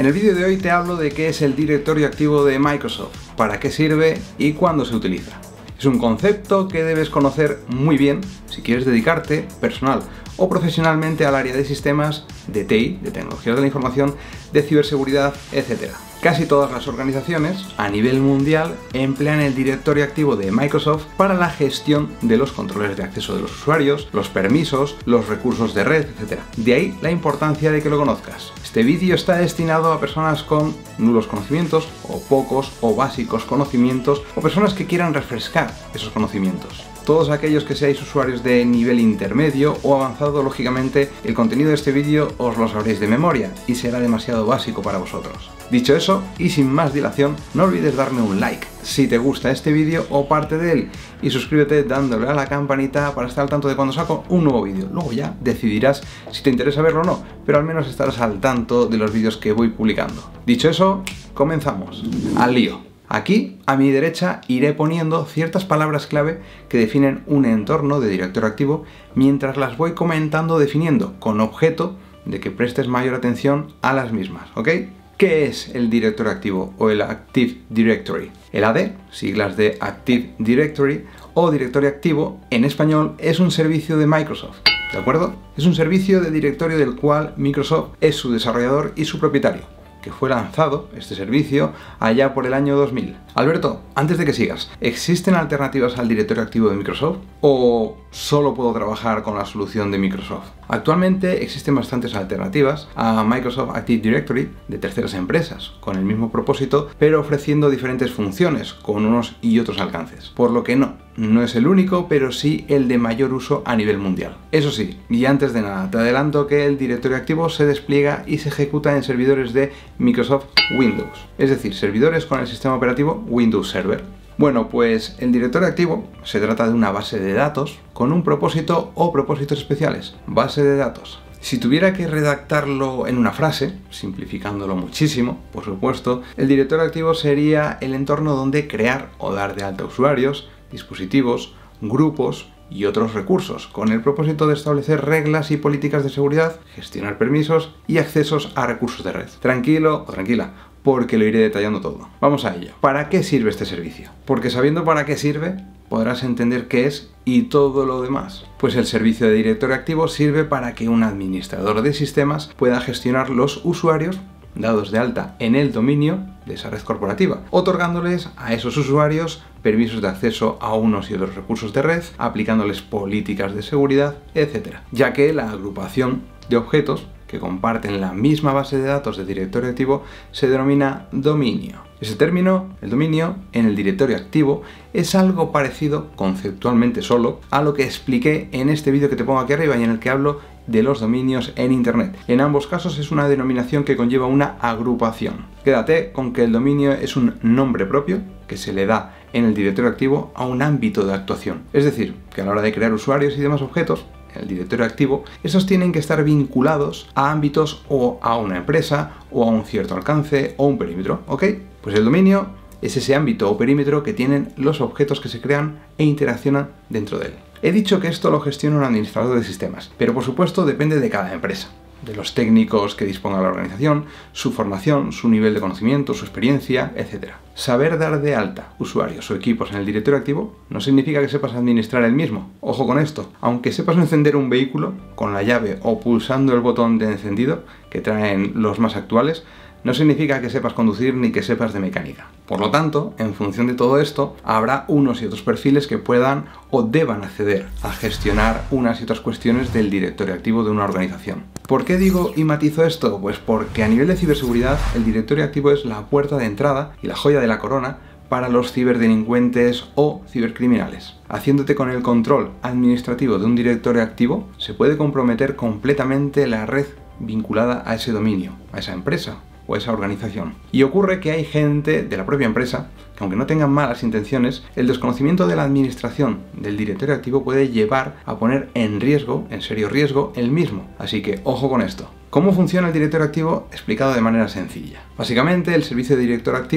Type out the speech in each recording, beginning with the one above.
En el vídeo de hoy te hablo de qué es el directorio activo de Microsoft, para qué sirve y cuándo se utiliza. Es un concepto que debes conocer muy bien si quieres dedicarte personal o profesionalmente al área de sistemas, de TI, de tecnologías de la información, de ciberseguridad, etc. Casi todas las organizaciones a nivel mundial emplean el directorio activo de Microsoft para la gestión de los controles de acceso de los usuarios, los permisos, los recursos de red, etc. De ahí la importancia de que lo conozcas. Este vídeo está destinado a personas con nulos conocimientos o pocos o básicos conocimientos o personas que quieran refrescar esos conocimientos. Todos aquellos que seáis usuarios de nivel intermedio o avanzado, lógicamente, el contenido de este vídeo os lo sabréis de memoria y será demasiado básico para vosotros. Dicho eso, y sin más dilación, no olvides darme un like si te gusta este vídeo o parte de él y suscríbete dándole a la campanita para estar al tanto de cuando saco un nuevo vídeo. Luego ya decidirás si te interesa verlo o no, pero al menos estarás al tanto de los vídeos que voy publicando. Dicho eso, comenzamos. Al lío. Aquí, a mi derecha, iré poniendo ciertas palabras clave que definen un entorno de directorio activo mientras las voy comentando definiendo con objeto de que prestes mayor atención a las mismas, ¿ok? ¿Qué es el directorio activo o el Active Directory? El AD, siglas de Active Directory o directorio activo, en español es un servicio de Microsoft, ¿de acuerdo? Es un servicio de directorio del cual Microsoft es su desarrollador y su propietario, que fue lanzado, este servicio, allá por el año 2000. Alberto, antes de que sigas, ¿existen alternativas al directorio activo de Microsoft? ¿O solo puedo trabajar con la solución de Microsoft? Actualmente existen bastantes alternativas a Microsoft Active Directory de terceras empresas, con el mismo propósito, pero ofreciendo diferentes funciones, con unos y otros alcances. Por lo que no es el único, pero sí el de mayor uso a nivel mundial. Eso sí, y antes de nada, te adelanto que el directorio activo se despliega y se ejecuta en servidores de Microsoft Windows, es decir, servidores con el sistema operativo Windows Server. Bueno, pues el directorio activo se trata de una base de datos con un propósito o propósitos especiales. Base de datos. Si tuviera que redactarlo en una frase, simplificándolo muchísimo, por supuesto, el directorio activo sería el entorno donde crear o dar de alta usuarios, dispositivos, grupos y otros recursos, con el propósito de establecer reglas y políticas de seguridad, gestionar permisos y accesos a recursos de red. Tranquilo o tranquila, porque lo iré detallando todo. Vamos a ello. ¿Para qué sirve este servicio? Porque sabiendo para qué sirve, podrás entender qué es y todo lo demás. Pues el servicio de directorio activo sirve para que un administrador de sistemas pueda gestionar los usuarios dados de alta en el dominio de esa red corporativa, otorgándoles a esos usuarios permisos de acceso a unos y otros recursos de red, aplicándoles políticas de seguridad, etc. Ya que la agrupación de objetos que comparten la misma base de datos de directorio activo se denomina dominio. Ese término, el dominio, en el directorio activo es algo parecido, conceptualmente solo, a lo que expliqué en este vídeo que te pongo aquí arriba y en el que hablo de los dominios en Internet. En ambos casos es una denominación que conlleva una agrupación. Quédate con que el dominio es un nombre propio que se le da en el directorio activo a un ámbito de actuación. Es decir, que a la hora de crear usuarios y demás objetos, el directorio activo, esos tienen que estar vinculados a ámbitos o a una empresa o a un cierto alcance o un perímetro, ¿ok? Pues el dominio es ese ámbito o perímetro que tienen los objetos que se crean e interaccionan dentro de él. He dicho que esto lo gestiona un administrador de sistemas, pero por supuesto depende de cada empresa, de los técnicos que disponga la organización, su formación, su nivel de conocimiento, su experiencia, etc. Saber dar de alta usuarios o equipos en el directorio activo no significa que sepas administrar el mismo. Ojo con esto, aunque sepas encender un vehículo con la llave o pulsando el botón de encendido que traen los más actuales, no significa que sepas conducir ni que sepas de mecánica. Por lo tanto, en función de todo esto, habrá unos y otros perfiles que puedan o deban acceder a gestionar unas y otras cuestiones del directorio activo de una organización. ¿Por qué digo y matizo esto? Pues porque a nivel de ciberseguridad, el directorio activo es la puerta de entrada y la joya de la corona para los ciberdelincuentes o cibercriminales. Haciéndote con el control administrativo de un directorio activo, se puede comprometer completamente la red vinculada a ese dominio, a esa empresa o esa organización. Y ocurre que hay gente de la propia empresa que, aunque no tengan malas intenciones, el desconocimiento de la administración del directorio activo puede llevar a poner en riesgo, en serio riesgo, el mismo. Así que ojo con esto. ¿Cómo funciona el directorio activo? Explicado de manera sencilla. Básicamente, el servicio de directorio activo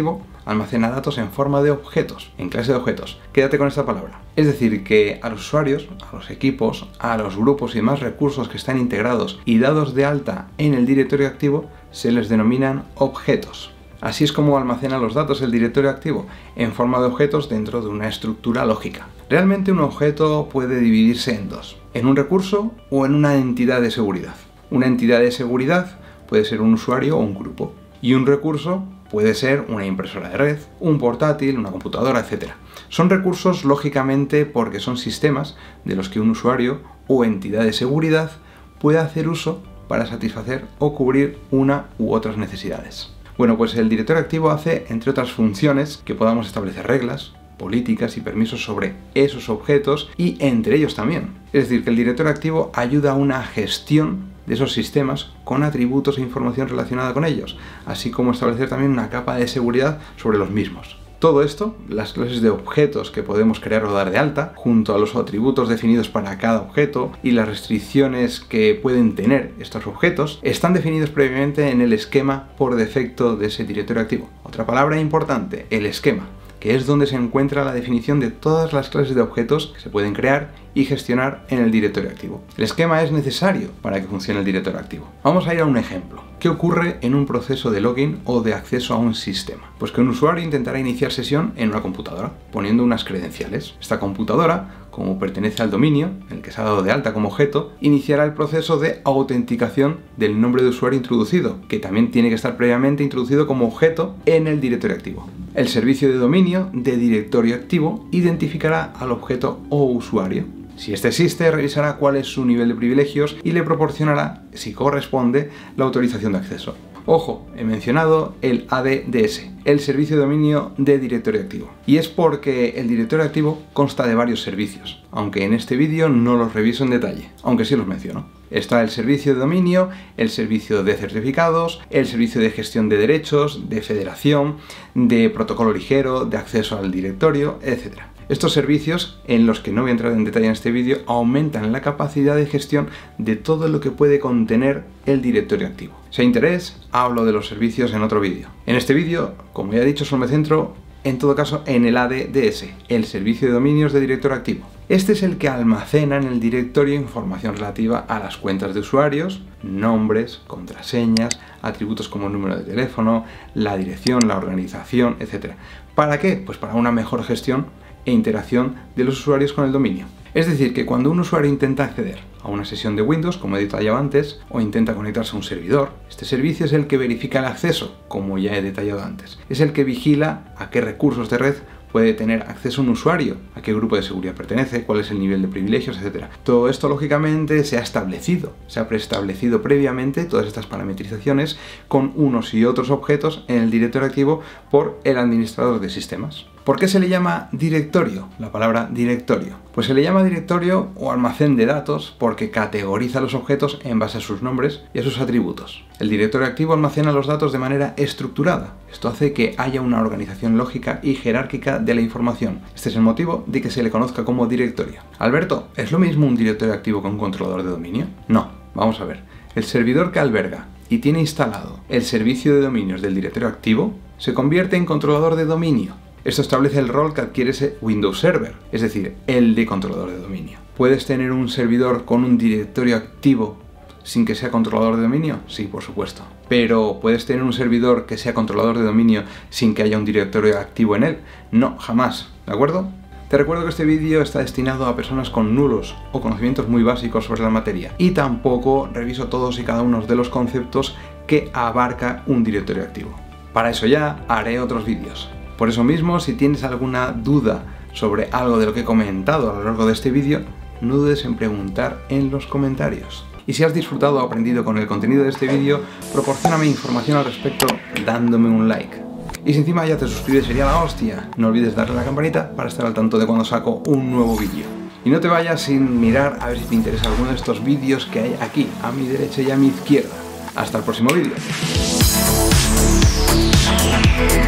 almacena datos en forma de objetos, en clase de objetos. Quédate con esta palabra. Es decir, que a los usuarios, a los equipos, a los grupos y demás recursos que están integrados y dados de alta en el directorio activo, se les denominan objetos. Así es como almacena los datos el directorio activo, en forma de objetos dentro de una estructura lógica. Realmente un objeto puede dividirse en dos, en un recurso o en una entidad de seguridad. Una entidad de seguridad puede ser un usuario o un grupo, y un recurso puede ser una impresora de red, un portátil, una computadora, etc. Son recursos lógicamente porque son sistemas de los que un usuario o entidad de seguridad puede hacer uso para satisfacer o cubrir una u otras necesidades. Bueno, pues el directorio activo hace, entre otras funciones, que podamos establecer reglas, políticas y permisos sobre esos objetos y entre ellos también. Es decir, que el directorio activo ayuda a una gestión de esos sistemas con atributos e información relacionada con ellos, así como establecer también una capa de seguridad sobre los mismos. Todo esto, las clases de objetos que podemos crear o dar de alta, junto a los atributos definidos para cada objeto y las restricciones que pueden tener estos objetos, están definidos previamente en el esquema por defecto de ese directorio activo. Otra palabra importante, el esquema, que es donde se encuentra la definición de todas las clases de objetos que se pueden crear y gestionar en el directorio activo. El esquema es necesario para que funcione el directorio activo. Vamos a ir a un ejemplo. ¿Qué ocurre en un proceso de login o de acceso a un sistema? Pues que un usuario intentará iniciar sesión en una computadora, poniendo unas credenciales. Esta computadora, como pertenece al dominio, en el que se ha dado de alta como objeto, iniciará el proceso de autenticación del nombre de usuario introducido, que también tiene que estar previamente introducido como objeto en el directorio activo. El servicio de dominio de directorio activo identificará al objeto o usuario. Si este existe, revisará cuál es su nivel de privilegios y le proporcionará, si corresponde, la autorización de acceso. Ojo, he mencionado el ADDS, el servicio de dominio de directorio activo. Y es porque el directorio activo consta de varios servicios, aunque en este vídeo no los reviso en detalle, aunque sí los menciono. Está el servicio de dominio, el servicio de certificados, el servicio de gestión de derechos, de federación, de protocolo ligero, de acceso al directorio, etc. Estos servicios, en los que no voy a entrar en detalle en este vídeo, aumentan la capacidad de gestión de todo lo que puede contener el directorio activo. Si hay interés, hablo de los servicios en otro vídeo. En este vídeo, como ya he dicho, solo me centro en todo caso en el ADDS, el servicio de dominios de directorio activo. Este es el que almacena en el directorio información relativa a las cuentas de usuarios, nombres, contraseñas, atributos como número de teléfono, la dirección, la organización, etc. ¿Para qué? Pues para una mejor gestión e interacción de los usuarios con el dominio. Es decir, que cuando un usuario intenta acceder a una sesión de Windows, como he detallado antes, o intenta conectarse a un servidor, este servicio es el que verifica el acceso, como ya he detallado antes. Es el que vigila a qué recursos de red puede tener acceso un usuario, a qué grupo de seguridad pertenece, cuál es el nivel de privilegios, etc. Todo esto, lógicamente, se ha preestablecido previamente todas estas parametrizaciones con unos y otros objetos en el directorio activo por el administrador de sistemas. ¿Por qué se le llama directorio? La palabra directorio. Pues se le llama directorio o almacén de datos porque categoriza los objetos en base a sus nombres y a sus atributos. El directorio activo almacena los datos de manera estructurada. Esto hace que haya una organización lógica y jerárquica de la información. Este es el motivo de que se le conozca como directorio. Alberto, ¿es lo mismo un directorio activo que un controlador de dominio? No, vamos a ver. El servidor que alberga y tiene instalado el servicio de dominios del directorio activo se convierte en controlador de dominio. Esto establece el rol que adquiere ese Windows Server, es decir, el de controlador de dominio. ¿Puedes tener un servidor con un directorio activo sin que sea controlador de dominio? Sí, por supuesto. Pero ¿puedes tener un servidor que sea controlador de dominio sin que haya un directorio activo en él? No, jamás, ¿de acuerdo? Te recuerdo que este vídeo está destinado a personas con nulos o conocimientos muy básicos sobre la materia y tampoco reviso todos y cada uno de los conceptos que abarca un directorio activo. Para eso ya haré otros vídeos. Por eso mismo, si tienes alguna duda sobre algo de lo que he comentado a lo largo de este vídeo, no dudes en preguntar en los comentarios. Y si has disfrutado o aprendido con el contenido de este vídeo, proporcióname información al respecto dándome un like. Y si encima ya te suscribes sería la hostia. No olvides darle a la campanita para estar al tanto de cuando saco un nuevo vídeo. Y no te vayas sin mirar a ver si te interesa alguno de estos vídeos que hay aquí, a mi derecha y a mi izquierda. Hasta el próximo vídeo.